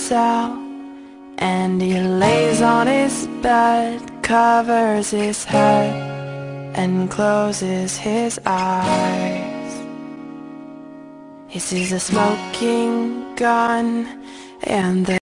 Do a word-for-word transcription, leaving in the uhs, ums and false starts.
cell, and he lays on his bed, covers his head, and closes his eyes. He sees a smoking gun and the